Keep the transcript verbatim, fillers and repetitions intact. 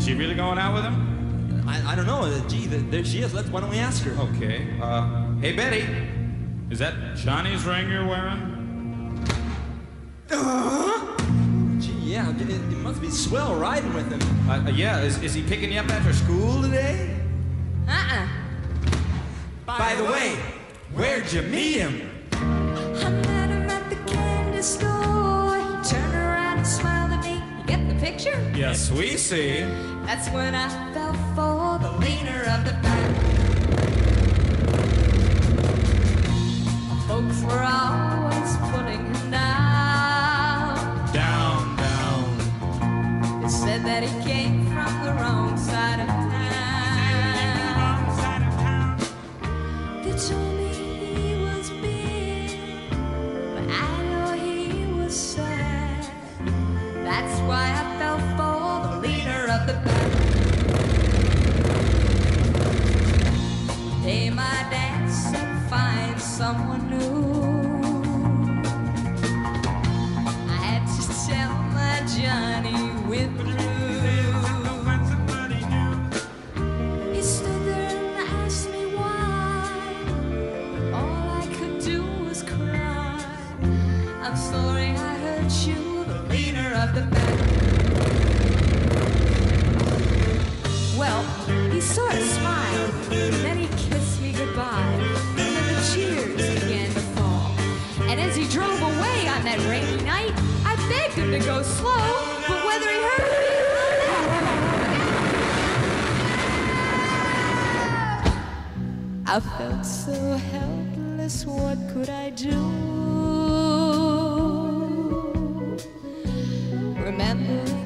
she really going out with him? I, I don't know. Uh, gee, the, there she is. Let's, why don't we ask her? Okay. Uh, hey, Betty. Is that Johnny's ring you're wearing? Uh, gee, yeah. It, it must be swell riding with him. Uh, uh, yeah. Is, is he picking you up after school today? Uh-uh. By, By the way, way, where'd you meet him? I met him at the candy store. He turned around and smiled at me. You get the picture? Yes, we see. That's when I fell for the leader of the pack. Folks were always putting him down. Down, down. They said that he came from the wrong side of town. Wrong side of town. They told me he was big, but I know he was sad. That's why I fell for the leader of the pack. Hey, my dad said find someone new. I had to tell my Johnny withdrew. He stood there and asked me why, but all I could do was cry. I'm sorry I hurt you, the leader of the pack. Well, he sort of smiled, and then he kissed me goodbye, and then the cheers began to fall. And as he drove away on that rainy night, I begged him to go slow, but whether he heard me I felt so helpless, what could I do? Remember